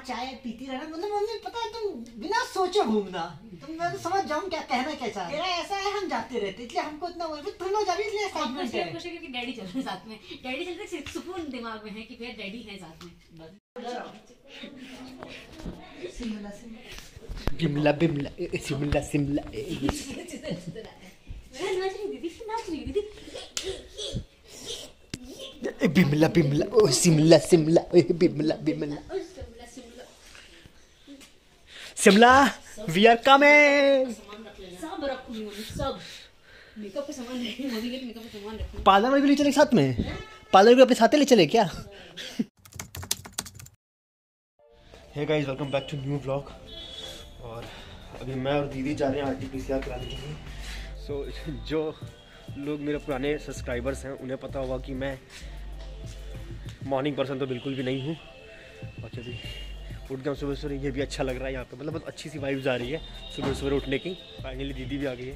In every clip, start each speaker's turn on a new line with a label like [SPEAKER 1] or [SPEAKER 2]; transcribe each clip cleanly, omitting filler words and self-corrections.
[SPEAKER 1] चाय पीती रहना, मतलब मम्मी पता है तुम बिना सोचे घूमना, तुम मैं तो समझ जाऊँ क्या कहना क्या चाह रहे हो। ऐसा है हम जाते रहते इसलिए हमको इतना वो तुम लोग जा रही इसलिए एक्साइटमेंट है।
[SPEAKER 2] खुश है क्योंकि डैडी चल रहे हैं साथ में, डैडी चलते सिर्फ सुकून दिमाग में है कि भैया डैडी है साथ में।
[SPEAKER 3] बिमला बिमला सिमला सिमला
[SPEAKER 2] नाच रही दीदी
[SPEAKER 3] बिमला बिमला ओ Simla Simla Bimla Bimla Shimla we are coming.
[SPEAKER 2] सब रखूंगी मम्मी, सब मेकअप का सामान रखूंगी मम्मी के मेकअप का सामान रखूंगी।
[SPEAKER 3] पार्लर में भी ले चले साथ में, पार्लर भी अपने साथ ले चले क्या? Hey guys welcome back to new vlog. और अभी मैं और दीदी जा रहे हैं RT-PCR कराने के लिए। सो जो लोग मेरे पुराने सब्सक्राइबर्स हैं उन्हें पता होगा कि मैं मॉर्निंग पर्सन तो बिल्कुल भी नहीं हूँ। और चलिए उठ गया सुबह सुबह, ये भी अच्छा लग रहा है यहाँ पे, मतलब बहुत अच्छी सी वाइब्स आ रही है सुबह सुबह उठने की। फाइनली दीदी भी आ गई है।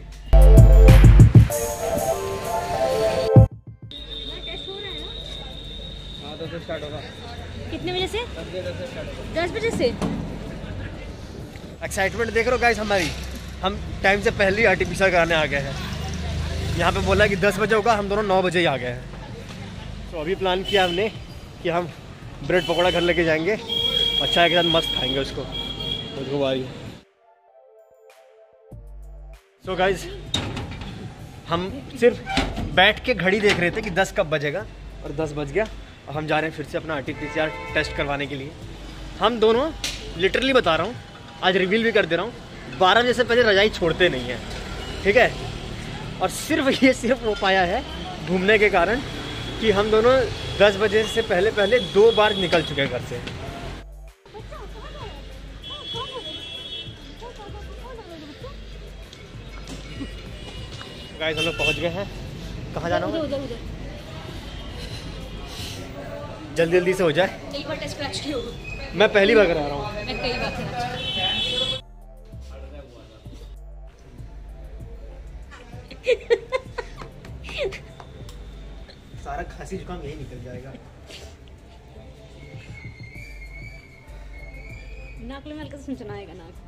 [SPEAKER 2] टेस्ट हो रहा है ना?
[SPEAKER 3] हाँ 10 से स्टार्ट होगा।
[SPEAKER 2] कितने बजे से? 10 बजे से।
[SPEAKER 3] एक्साइटमेंट देख रहे हो गाइस हमारी, हम टाइम से पहले ही RT-PCR कराने आ गए हैं। यहाँ पे बोला कि 10 बजे होगा, हम दोनों 9 बजे ही आ गए हैं। तो अभी प्लान किया हमने कि हम ब्रेड पकौड़ा घर लेके जाएंगे और चाय के साथ मस्त खाएंगे उसको खुशबू। सो गाइस हम सिर्फ बैठ के घड़ी देख रहे थे कि 10 कब बजेगा और 10 बज गया। और हम जा रहे हैं फिर से अपना RT-PCR टेस्ट करवाने के लिए। हम दोनों लिटरली बता रहा हूँ, आज रिवील भी कर दे रहा हूँ, 12 बजे से पहले रजाई छोड़ते नहीं हैं, ठीक है। और सिर्फ वो पाया है घूमने के कारण कि हम दोनों 10 बजे से पहले 2 बार निकल चुके हैं घर से। गाइस हम लोग पहुँच गए हैं। कहाँ जाना होगा?
[SPEAKER 2] उधर
[SPEAKER 3] जल्दी जल्दी से हो जाए।
[SPEAKER 2] एक बार टेस्ट करा चुकी हो?
[SPEAKER 3] मैं पहली बार करा रहा हूँ।
[SPEAKER 2] मैं कई बार करा चुकी
[SPEAKER 3] सारा खांसी जुकाम यही निकल जाएगा।
[SPEAKER 2] नाक में हल्का सा सुनचना आएगा नाक।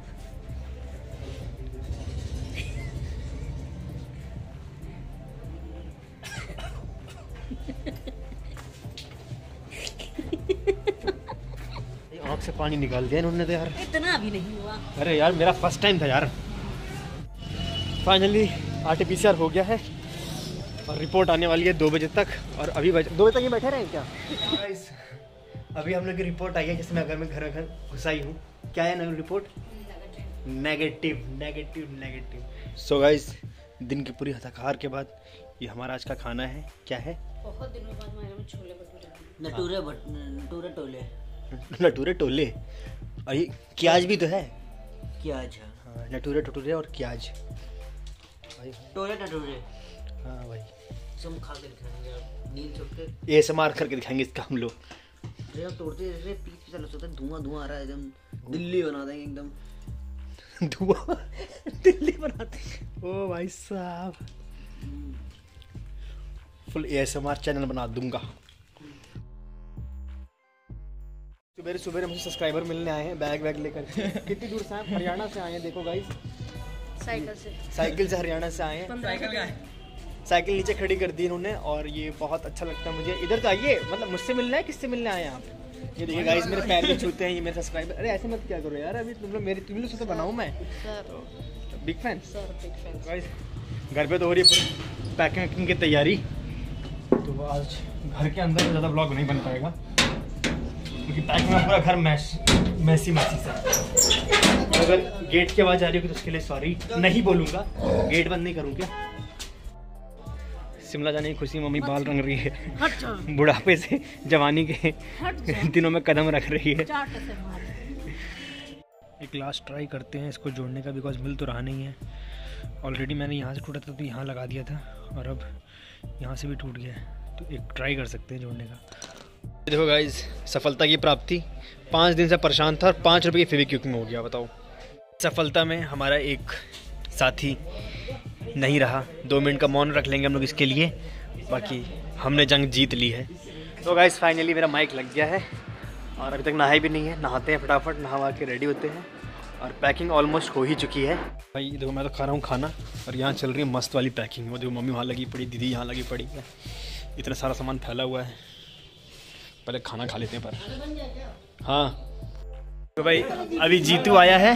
[SPEAKER 3] आँख से पानी निकाल दिया इन्होंने तो यार।
[SPEAKER 2] इतना भी नहीं हुआ।
[SPEAKER 3] अरे यार मेरा फर्स्ट टाइम था यार। फाइनली RT-PCR हो गया है और रिपोर्ट आने वाली है 2 बजे तक। और अभी 2 बजे तक ये बैठे रहे क्या? अभी हम लोग की रिपोर्ट आई है, जैसे मैं घर घुसाई हूँ। क्या है ना रिपोर्ट? नेगेटिव। सो गाइस दिन की पूरी थकान के बाद ये हमारा आज का खाना है। क्या है?
[SPEAKER 2] बहुत दिनों बाद हमारे में छोले भटूरे।
[SPEAKER 3] नटूरे टोले। और ये क्याज भी तो है।
[SPEAKER 4] क्याज है।
[SPEAKER 3] हाँ नटूरे टटूरे और क्याज भाई।
[SPEAKER 4] टोले टटूरे।
[SPEAKER 3] हाँ भाई
[SPEAKER 4] सब खा के दिखाएंगे अब नींद छुट के।
[SPEAKER 3] ASMR करके दिखाएंगे इसका हम लोग।
[SPEAKER 4] जब तोड़ते जैसे पीस चल सकता है, धुआं आ रहा है एकदम। दिल्ली बना देंगे एकदम।
[SPEAKER 3] धुआं दिल्ली बनाते। ओ भाई साहब फुल ASMR चैनल बना दूंगा। सुबह हमसे सब्सक्राइबर मिलने आए हैं बैग लेकर। कितनी दूर से आए? हरियाणा से आए हैं। देखो गाइस साइकिल से हरियाणा से आए हैं। साइकिल नीचे खड़ी कर दी इन्होंने और ये बहुत अच्छा लगता है मुझे। इधर तो आइए, मतलब मुझसे मिलना है, किससे मिलने आए हैं आप? ये देखिए गाइस मेरे पैर भी छूते हैं ये मेरे सब्सक्राइबर। अरे ऐसे मत क्या करो यार, अभी तुम लोग से तो बनाऊँ मैं। Big fan guys. घर पे तो हो रही है पूरी पैकिंग की तैयारी। तो आज घर के अंदर ज़्यादा ब्लॉग नहीं बन पाएगा क्योंकि पैकिंग में पूरा घर मैसी सा। अगर गेट की आवाज़ आ रही होगी तो उसके लिए सॉरी नहीं बोलूँगा, गेट बंद नहीं करूँ क्या। शिमला जाने की खुशी मम्मी बाल रंग रही है, बुढ़ापे से जवानी के दिनों में कदम रख रही है। एक लास्ट ट्राई करते हैं इसको जोड़ने का, बिकॉज मिल तो रहा नहीं है। ऑलरेडी मैंने यहाँ से टूटा था तो यहाँ लगा दिया था और अब यहाँ से भी टूट गया है, तो एक ट्राई कर सकते हैं जोड़ने का। देखो गाइज सफलता की प्राप्ति। 5 दिन से परेशान था और 5 रुपये की फेविक्विक में हो गया। बताओ सफलता में हमारा एक साथी नहीं रहा। 2 मिनट का मौन रख लेंगे हम लोग इसके लिए, बाकी हमने जंग जीत ली है। तो गाइस फाइनली मेरा माइक लग गया है और अभी तक नहाए भी नहीं है, नहाते हैं फटाफट, नहा के रेडी होते हैं और पैकिंग ऑलमोस्ट हो ही चुकी है। भाई देखो मैं तो खा रहा हूँ खाना और यहाँ चल रही है मस्त वाली पैकिंग। वो देखो मम्मी वहाँ लगी पड़ी, दीदी यहाँ लगी पड़ी है, इतना सारा सामान फैला हुआ है। पहले खाना खा लेते हैं पर। हाँ तो भाई अभी जीतू आया है।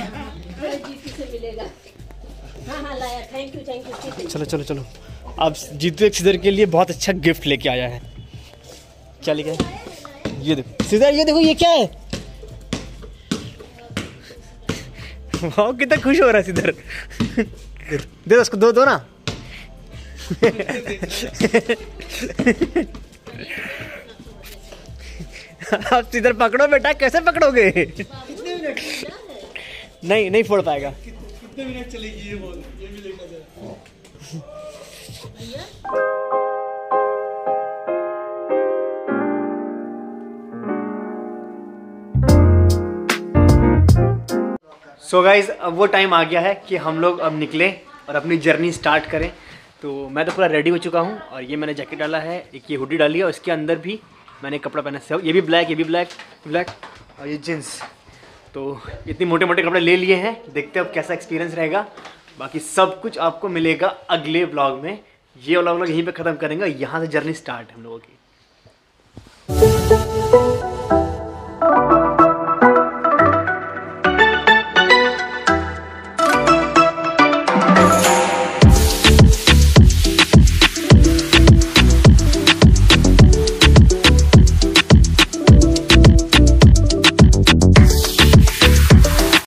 [SPEAKER 3] चलो चलो चलो, अब जीतू एक सिदर के लिए बहुत अच्छा गिफ्ट लेके आया है। क्या लेके आया? ये देखो सिदर, ये देखो ये क्या है। वाह कितना खुश हो रहा है सिदर। दे उसको, दो ना। आप सिदर पकड़ो बेटा, कैसे पकड़ोगे? नहीं फोड़ पाएगा। कितने मिनट चलेगी ये बॉल? ये भी देखा जाए। सो गाइज अब वो टाइम आ गया है कि हम लोग अब निकलें और अपनी जर्नी स्टार्ट करें। तो मैं तो पूरा रेडी हो चुका हूँ और ये मैंने जैकेट डाला है, एक ये हुडी डाली है और इसके अंदर भी मैंने कपड़ा पहना है, ये भी ब्लैक, ये भी ब्लैक और ये जींस। तो इतने मोटे मोटे कपड़े ले लिए हैं, देखते हैं अब कैसा एक्सपीरियंस रहेगा। बाकी सब कुछ आपको मिलेगा अगले व्लॉग में। ये वाला व्लॉग यहीं पे ख़त्म करेंगे, यहाँ से जर्नी स्टार्ट है हम लोगों की।